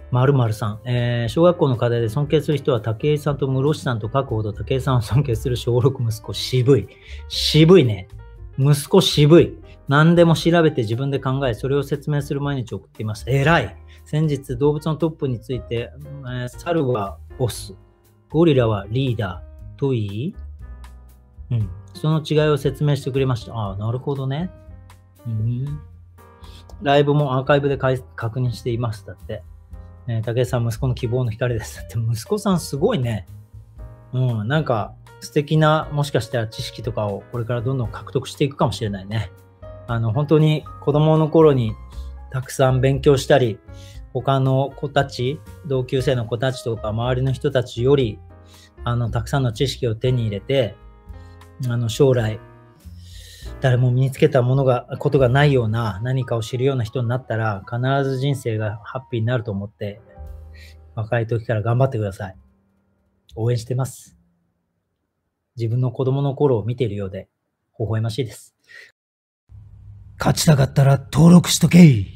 〇〇さん、小学校の課題で尊敬する人は武井さんと室伏さんと書くほど武井さんを尊敬する小6息子。渋い。渋いね。息子渋い。何でも調べて自分で考え、それを説明する毎日を送っています。偉い。先日、動物のトップについて、猿はボス、ゴリラはリーダーと言い、その違いを説明してくれました。ああ、なるほどね。ライブもアーカイブで確認しています。だって。武井さん、息子の希望の光です。だって息子さんすごいね。なんか素敵な、もしかしたら知識とかをこれからどんどん獲得していくかもしれないね。本当に子供の頃にたくさん勉強したり、他の子たち、同級生の子たちとか周りの人たちより、たくさんの知識を手に入れて、将来、誰も身につけたことがないような何かを知るような人になったら、必ず人生がハッピーになると思って、若い時から頑張ってください。応援してます。自分の子供の頃を見ているようで、微笑ましいです。勝ちたかったら登録しとけ。